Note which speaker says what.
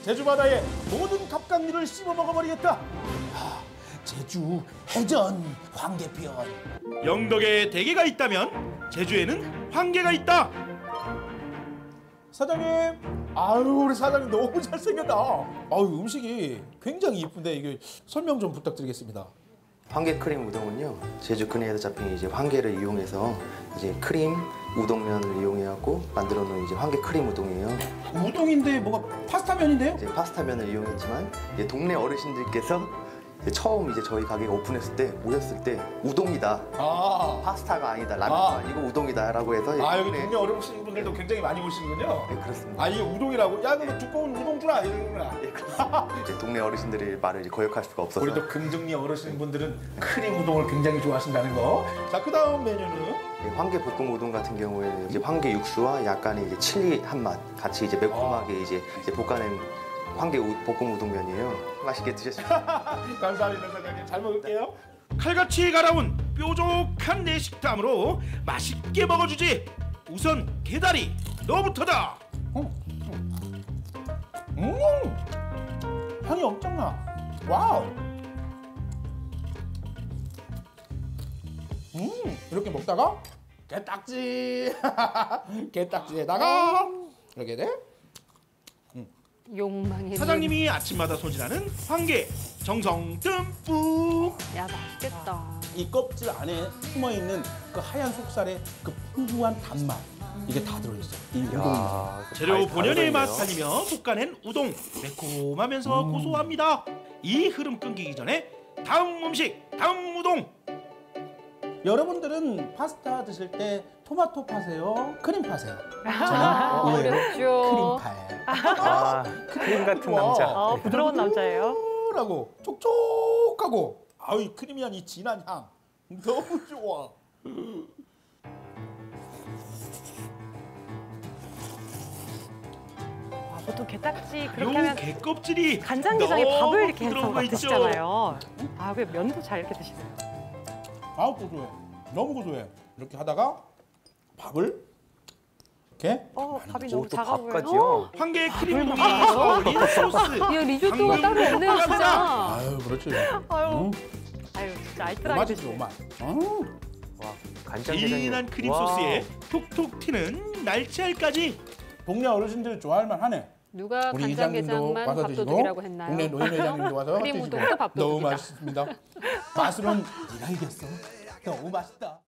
Speaker 1: 제주 바다의 모든 갑각류를 씹어 먹어버리겠다. 제주 해전 황계편.
Speaker 2: 영덕에 대게가 있다면 제주에는 황게가 있다.
Speaker 1: 사장님, 아유 우리 사장님 너무 잘생겼다. 아유 음식이 굉장히 이쁜데 이게 설명 좀 부탁드리겠습니다.
Speaker 3: 황게 크림 우동은요, 제주 근해에서 잡힌 이제 황게를 이용해서 이제 크림 우동면을 이용해갖고 만들어놓은 이제 황게 크림 우동이에요.
Speaker 1: 우동인데 뭐가 파스타면인데요?
Speaker 3: 이제 파스타면을 이용했지만 이제 동네 어르신들께서 이제 처음 이제 저희 가게가 오픈했을 때 오셨을 때 우동이다, 파스타가 아니다, 라면도 아니고 우동이다라고 해서
Speaker 1: 여기 동네 어르신분들도 굉장히 많이 오시는군요.
Speaker 3: 네, 그렇습니다.
Speaker 1: 이게 우동이라고? 야 그거 두꺼운 우동 주라 이러는구나.
Speaker 3: 네, 그렇습니다. 이제 동네 어르신들의 말을 이제 거역할 수가 없어서.
Speaker 1: 우리 또 금정리 어르신분들은 크림 우동을 굉장히 좋아하신다는 거. 자, 그 다음 메뉴는
Speaker 3: 황게 볶음 우동 같은 경우에는 이제 황게 육수와 약간의 이제 칠리 한 맛 같이 이제 매콤하게 이제 볶아낸 황게 볶음 우동면이에요. 맛있게 드셨습니다.
Speaker 1: 감사합니다, 사장님. 잘 먹을게요.
Speaker 2: 칼같이 갈아온 뾰족한 내 식감으로 맛있게 먹어주지. 우선 게다리 너부터다.
Speaker 1: 향이 엄청나. 와우. 이렇게 먹다가 게딱지 게딱지에다가 이렇게 돼.
Speaker 4: 욕망의
Speaker 2: 사장님이 아침마다 손질하는 황게 정성 듬뿍.
Speaker 4: 야 맛있겠다.
Speaker 1: 이 껍질 안에 숨어 있는 그 하얀 속살에 그 풍부한 단맛 이게 다 들어있어. 이 우동이.
Speaker 2: 재료 본연의 맛 살리며 볶아낸 우동 매콤하면서 고소합니다. 이 흐름 끊기기 전에 다음 음식, 다음 우동.
Speaker 1: 여러분들은 파스타 드실 때 토마토 파세요? 크림 파세요?
Speaker 4: 어렵죠.
Speaker 1: 크림 파예요.
Speaker 5: 크림 같은 남자.
Speaker 4: 부드러운 남자예요.
Speaker 1: 라고 촉촉하고 이 크리미한 이 진한 향 너무 좋아.
Speaker 4: 보통 게딱지 그렇게
Speaker 2: 요
Speaker 4: 하면
Speaker 2: 게 껍질이
Speaker 4: 간장게장에 밥을 이렇게 해서
Speaker 2: 부드러운 거 있죠?
Speaker 4: 드시잖아요. 왜 면도 잘 이렇게 드시나요?
Speaker 1: 고소해. 너무 고소해. 이렇게 하다가 밥을 이렇게.
Speaker 4: 밥이 너무 작아 보여요.
Speaker 5: 밥까지요?
Speaker 2: 황게 크림 우동이 어울린 소스.
Speaker 4: 야 리조또가 따로 없네요 진짜.
Speaker 1: 그렇지.
Speaker 4: 진짜 알뜰하게
Speaker 1: 맛이지
Speaker 4: 드시네.
Speaker 1: 맛.
Speaker 5: 와, 간장게장이.
Speaker 2: 진한 크림 소스에 톡톡 튀는 날치알까지.
Speaker 1: 동네 어르신들이 좋아할 만하네.
Speaker 4: 누가
Speaker 1: 우리 이장님도
Speaker 4: 간장게장만
Speaker 1: 와서 드시고
Speaker 4: 밥도둑이라고 했나요?
Speaker 1: 동네 노인 회장님도 와서
Speaker 4: 크림
Speaker 1: 드시고
Speaker 4: 우동도 밥도둑이다.
Speaker 1: 너무 맛있습니다. 맛으로는 네가 이겼어. 너무 맛있다.